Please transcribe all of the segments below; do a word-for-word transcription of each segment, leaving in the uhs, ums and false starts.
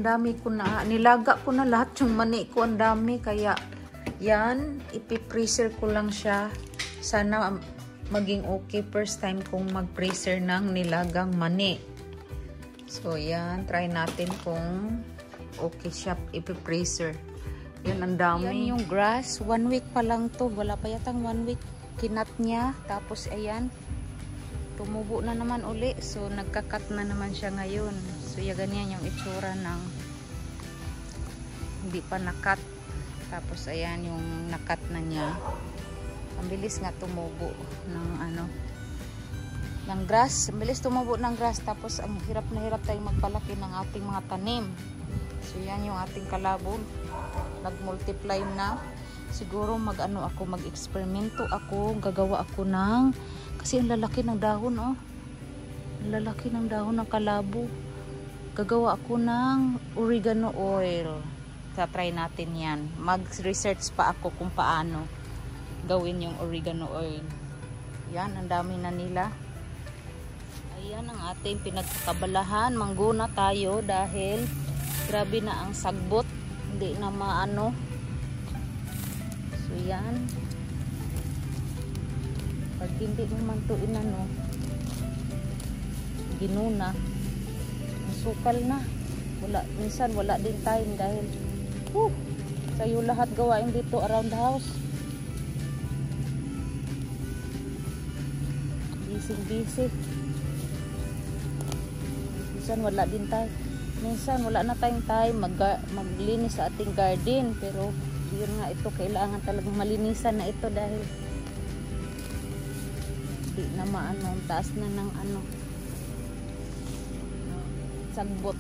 dami ko na, nilaga ko na lahat yung mani ko, ang dami. Kaya, yan, ipipreaser ko lang siya. Sana maging okay first time kong mag-preaser ng nilagang mani. So, yan, try natin kung okay siya ipipreaser. Yan, ang dami. Yan yung grass, one week pa lang to. Wala pa yatang one week. Kinat niya, tapos ayan, tumubo na naman uli. So, nagkakat na naman siya ngayon. So, ya ganyan yung itsura ng hindi pa nakat. Tapos, ayan yung nakat na niya. Ang bilis nga tumubo ng ano, ng grass. Ang bilis tumubo ng grass. Tapos, ang hirap na hirap tayong magpalaki ng ating mga tanim. So, yan yung ating kalabog. Nag-multiply na. Siguro mag-ano ako, mag-eksperimento ako. Gagawa ako ng, kasi ang lalaki ng dahon, oh. Ang lalaki ng dahon ng kalabo. Gagawa ako ng oregano oil. Try natin yan. Mag-research pa ako kung paano gawin yung oregano oil. Yan, ang dami na nila. Ayan ang ating pinagkakabalahan. Mangguna tayo dahil grabe na ang sagbot. Hindi na maano. So yan. Pag hindi naman ito inano, ginuna, masukal na. Wala, minsan wala din time dahil uh, sayo lahat gawain dito around the house. Busy busy. Minsan wala din tayo. Minsan wala na tayong time mag maglinis sa ating garden, pero yun nga, ito kailangan talagang malinisan na ito dahil di na maano, taas na ng ano, sagbot.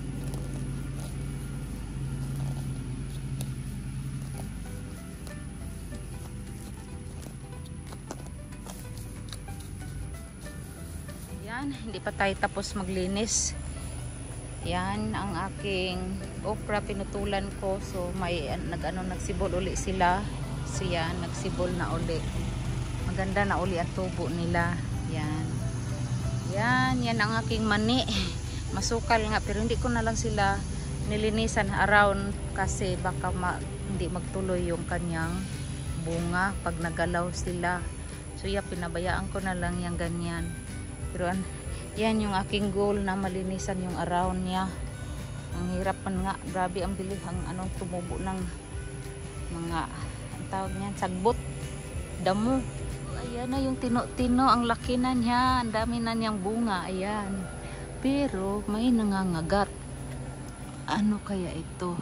Yan, hindi pa tayo tapos maglinis. Yan ang aking okra, pinutulan ko. So may nag-ano, nagsibol uli sila. So yan, nagsibol na uli. Maganda na uli ang tubo nila. Yan. Yan, yan ang aking mani. Masukal nga, pero hindi ko na lang sila nilinisan around kasi baka ma, hindi magtuloy yung kanyang bunga pag nagalaw sila. So yan, pinabayaan ko na lang yung ganyan. Pero yan yung aking goal, na malinisan yung around niya. Ang hirap man nga, grabe ang bilis ang anong tumubo ng mga, ang tawag niyan, sagbot, damo. Ayan na yung tino-tino, ang laki na niya, ang dami na niyang bunga, ayan. Pero may nangangagat. Ano kaya ito?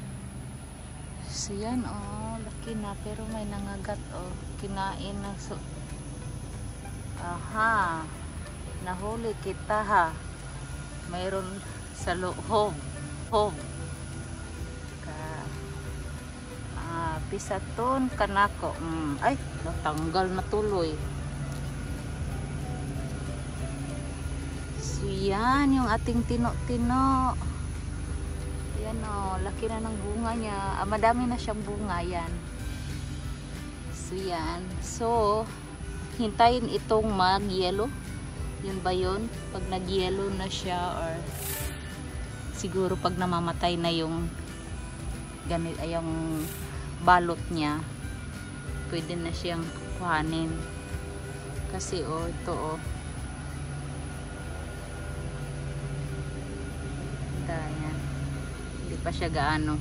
So yan, oh, laki na, pero may nangagat, oh, kinain na. So, aha, nahuli kita ha. Mayroon sa loob. Home. Ka. Ah, pisaton kanako. Mm. Ay, natanggal na tuloy. So yan yung ating tino-tino. Yan o, laki na ng bunga niya. Ah, madami na siyang bunga yan. So yan. So, hintayin itong mag-yellow. Yun ba yun? Pag nag-yellow na siya, or siguro pag namamatay na yung ganit, ay yung balot niya, pwede na siyang kuhanin. Kasi oh, ito oh. Ayan. Hindi pa siya gaano.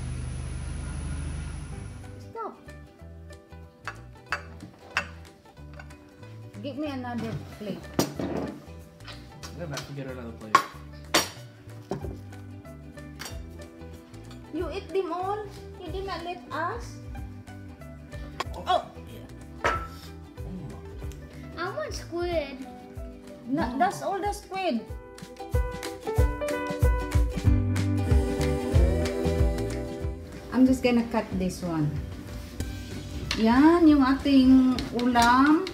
Stop. Give me another plate. I'm gonna have to get her another plate. You eat them all? You did not let us? Oh! Oh. I want squid. No, that's all the squid. I'm just gonna cut this one. Yan, yung ating ulam.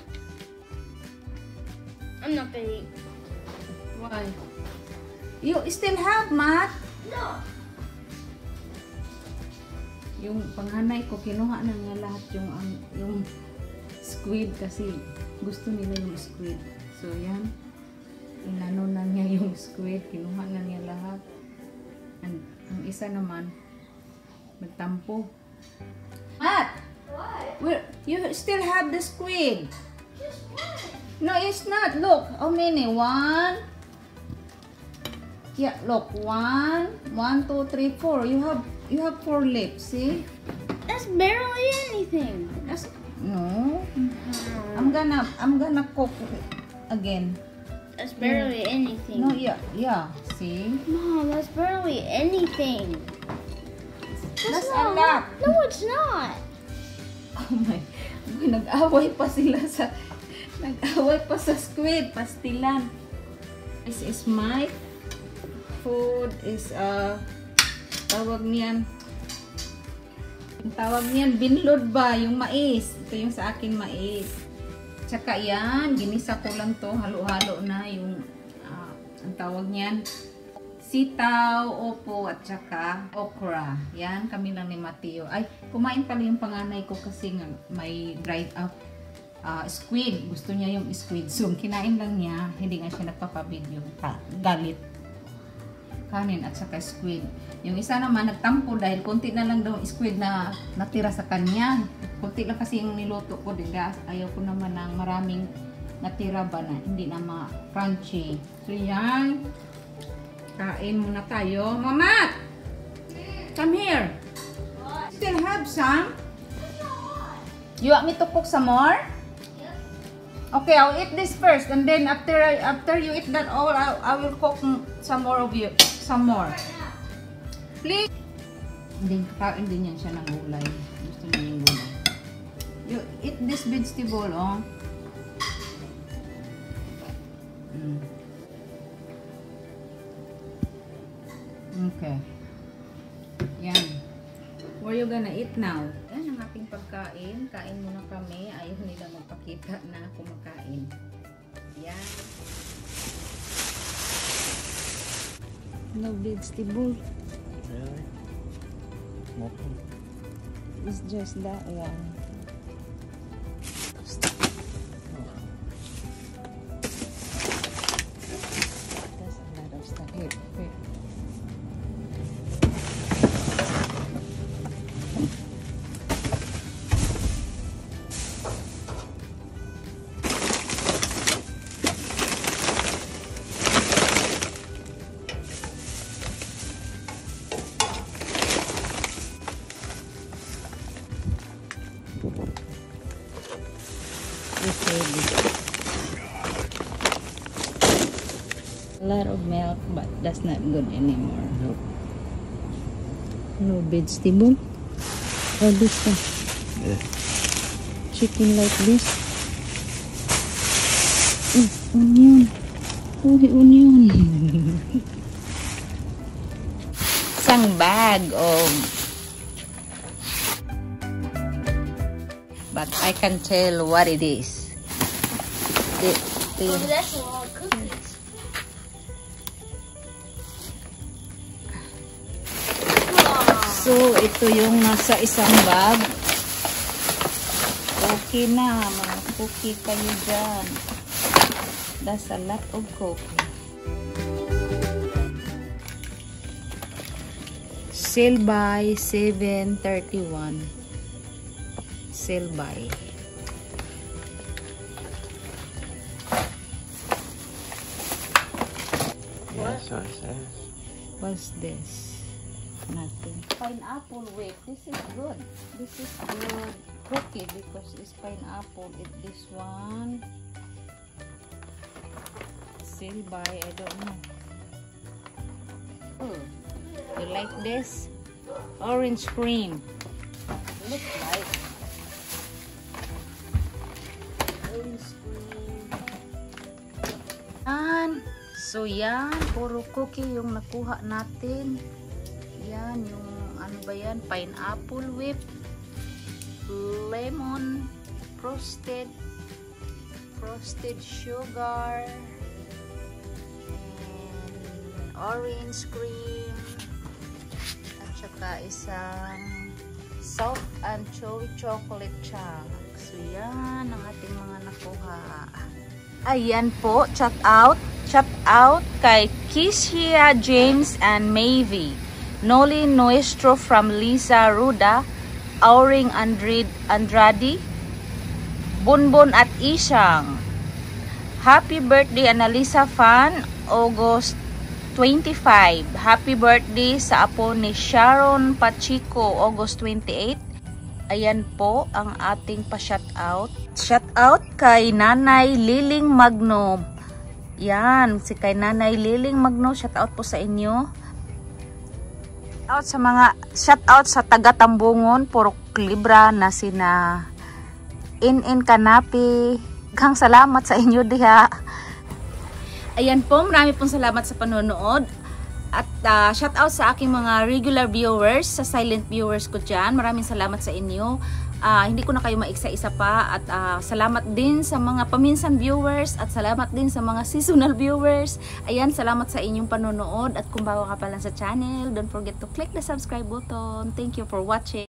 I'm not gonna eat. Why? You still have, Matt? No. Yung panghanay ko, kinuha na niya lahat yung, um, yung squid kasi gusto nila yung squid. So, yan. Inano na niya yung squid. Kinuha na niya lahat. And ang isa naman, magtampo. Matt! What? Where, you still have the squid. Just one. No, it's not. Look, how many? One. Yeah, look. One, one, two, three, four. You have, you have four lips. See? That's barely anything. That's, no. I'm gonna, I'm gonna cook again. That's barely anything. No, yeah, yeah. See? Mom, that's barely anything. That's a not- lot. No, it's not. Oh my, nag-away pa sila sa, nag-away pa sa squid, pastilan. This is my food, is, uh, tawag niyan, yung tawag niyan, binlod ba, yung mais. Ito yung sa akin mais. Tsaka yan, ginisa ko lang to, halo-halo na yung, uh, ang tawag niyan, sitaw, opo, at saka okra. Yan, kami lang ni Mateo. Ay, kumain pala yung panganay ko kasi nga may dried up uh, squid. Gusto niya yung squid. So, kinain lang niya. Hindi nga siya nagpapabidyo. Ta, galit. Kanin at saka squid. Yung isa naman, nagtampo dahil konti na lang daw squid na natira sa kanya. Konti lang kasi yung niluto ko. Diba? Ayaw ko naman ng maraming natira ba na hindi na ma-crunchy. So, yan. Kain muna tayo. Mama! Come here. Still have some? You want me to cook some more? Okay, I'll eat this first, and then after after you eat that all, I, I will cook some more of you, some more. Please. Hindi, kain din yan siya ng gulay. Gusto niya yung gulay. You eat this vegetable, oh. Mm. Okay. Yan. What are you gonna eat now? Yan ang ating pagkain. Kain muna kami. Ayaw nila magpakita na kumakain. Yan. No vegetable. Really? Nothing. It's just that. Yan. That's a lot of stuff. Here, here. A lot of milk, but that's not good anymore. Nope. No vegetable. Or this one. Yeah. Chicken like this. Oh, onion. Oh, onion. Isang bag of. But I can tell what it is. The, the, Oh, that's a lot of cookies. So, ito yung nasa isang bag. Okay na, mga cookie kayo dyan. That's a lot of cookie. Sale by seven thirty-one. Sale by. Yeah, so it says. What's this? Nothing. Pineapple whip. This is good. This is good cookie because it's pineapple. It this one. Sale by, I don't know. Oh, you like this? Orange cream. Looks like orange cream. And so yan, puro cookie yung nakuha natin. Yan, yung ano ba yan? Pineapple whip, lemon, frosted, frosted sugar, and orange cream, at saka isang soft and chewy chocolate chunk. So yan ang ating mga nakuha. Ayan po, shout out, shout out kay Kishia, James, and Mavie. Noli Nuestro from Liza Ruda, Auring Andrade, Andrade, Bunbun at Isang. Happy birthday Analisa Fan, August twenty-five. Happy birthday sa apo ni Sharon Pachico, August twenty-eight. Ayan po ang ating pa-shoutout. Shoutout kay Nanay Liling Magno. Yan, si kay Nanay Liling Magno, shoutout po sa inyo. Out sa mga shoutout sa taga Tambungon, puro libra na sina In-In Kanapi. Gang salamat sa inyo diha. Ayan po, marami pong salamat sa panonood. At uh, shout out sa aking mga regular viewers, sa silent viewers ko dyan. Maraming salamat sa inyo. Uh, hindi ko na kayo maiksa-isa pa. At uh, salamat din sa mga paminsan viewers. At salamat din sa mga seasonal viewers. Ayan, salamat sa inyong panonood. At kung bago ka pa lang sa channel, don't forget to click the subscribe button. Thank you for watching.